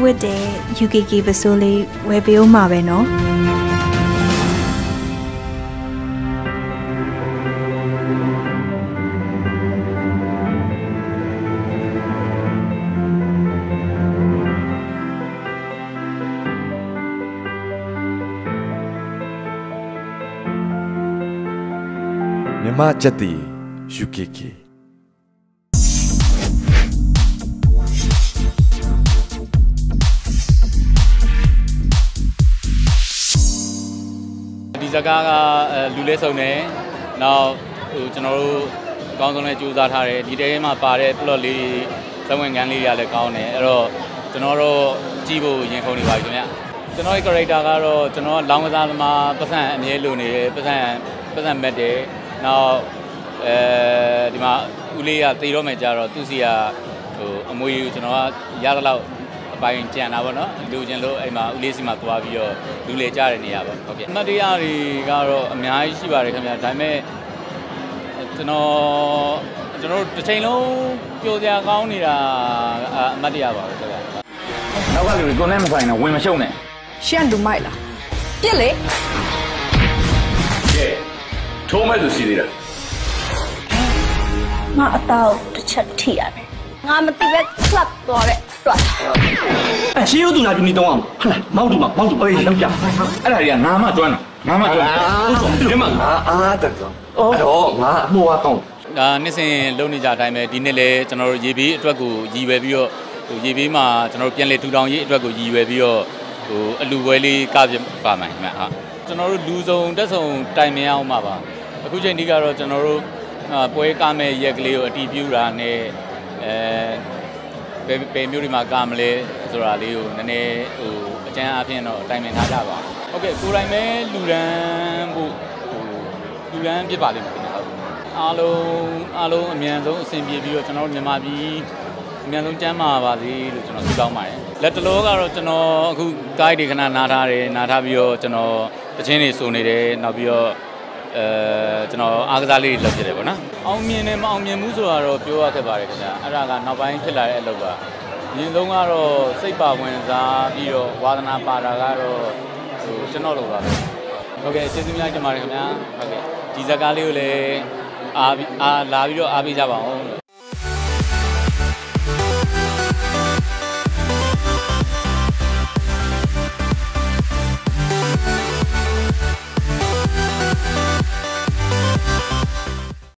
with the UKK ပစိုးလေးဝယ်ပေးဦးမှာပဲနော်မြမချက်တီ UKK ဒီစကားကလူလဲစုံတယ်နောက်ကျွန်တော်တို့အကောင်းဆုံးလဲကြိုးစားထားတယ်ဒီတဲမှာပါတဲ့ plot လေးဇဝင်ငန်းလေးတွေကလည်းကောင်းတယ်အဲ့တော့ကျွန်တော်တို့ကြည့်ဖို့ရင်ခုန်နေပါပြီခင်ဗျကျွန်တော်ရဲ့ character ကတော့ကျွန်တော်လောင်းကစားသမားပတ်စံအမြဲလိုနေတယ်ပတ်စံမက်တယ်နောက်ဒီမှာဦးလေးကသေတော့မယ်ကြတော့သူစီကအမွေကိုကျွန်တော်ကရသလောက်အပိုင်ကြံတာပေါ့နော်လူချင်းလို့အိမ်မှာဦးလေးစီမှာသွားပြီးတော့လူလေကြတဲ့နေရာပေါ့ဟုတ်ကဲ့အမှတ်တရတွေကတော့အများကြီးရှိပါတယ်ခင်ဗျာဒါပေမဲ့ကျွန်တော်တစ်ချိန်လုံးပျော်စရာကောင်းနေတာအမှတ်တရပါပဲခင်ဗျာနောက်ကလူတွေကိုနဲ့မဆိုင်တော့ဝင်မရှုံနဲ့ရှင့်လူမိုက်လားပြစ်လေကဲထိုးမဲ့သူစီသေးတာငါအတော့တစ်ချက်ထိရတယ်ငါမသိပဲကလပ်သွားတဲ့တွတ်ရှင်းရသူနာပြနေတော့အောင်ဟလာမောက်တူအေးလောက်ကြအဲ့ဒါတွေကငါမှကျွမ်းတာငါမှကျွမ်းဒီမှာတက်တော့အဲ့တော့ငါအမှုအကောင်းဒါနှစ်စဉ်လုံနေကြအတိုင်းပဲဒီနှစ်လဲကျွန်တော်တို့ရေဘေးအတွက်ကိုရည်ရွယ်ပြီးတော့ရေဘေးမှာကျွန်တော်တို့ပြန်လေထူထောင်ရေးအတွက်ကိုရည်ရွယ်ပြီးတော့အလူပွဲလေးကပြပါမယ်ခင်ဗျဟာကျွန်တော်တို့လူစုံတက်စုံတိုင်မရအောင်ပါအခုချိန်ဒီကတော့ကျွန်တော်တို့ပွဲကားမဲ့ရက်ကလေးကိုအတီးပြူတာနဲ့ဘယ်မျိုးတွေမှာကားမလဲဆိုတာလေးကိုနည်းနည်းအကျဉ်းအားဖြင့်တော့တိုင်ပင်ထားကြပါဟုတ်ကဲ့ကိုယ်တိုင်ပဲလူရန်ဖို့လူရန်ဖြစ်ပါလိမ့်မယ်ခင်ဗျာအားလုံးအမြန်ဆုံးအဆင်ပြေပြီးတော့ကျွန်တော်မြန်မာပြည်အမြန်ဆုံးကျန်းမာပါစေလို့ကျွန်တော်ဆုတောင်းပါတယ်လက်တလောကတော့ကျွန်တော်အခုကိုက်တွေခဏနားထားပြီးတော့ကျွန်တော်တခြင်းတွေစုံနေတယ်နောက်ပြီးတော့ကျွန်တော်အားကစားလေးတွေလုပ်ဖြစ်တယ်ပေါ့နော်အောင်မြင်တယ်မအောင်မြင်ဘူးဆိုတာတော့ပြောရခဲ့ပါတယ်ခင်ဗျာအဲ့ဒါကနောက်ပိုင်းဖြစ်လာတဲ့အလုပ်ပါအရင်ဆုံးကတော့စိတ်ပါဝင်စားပြီးတော့ဝါသနာပါတာကတော့ကျွန်တော်လိုပါပဲဟုတ်ကဲ့ကျေးဇူးများတင်ပါတယ်ခင်ဗျာဟုတ်ကဲ့ဒီဇာတ်ကားလေးကိုလည်းလာပြီးတော့အားပေးကြပါဦး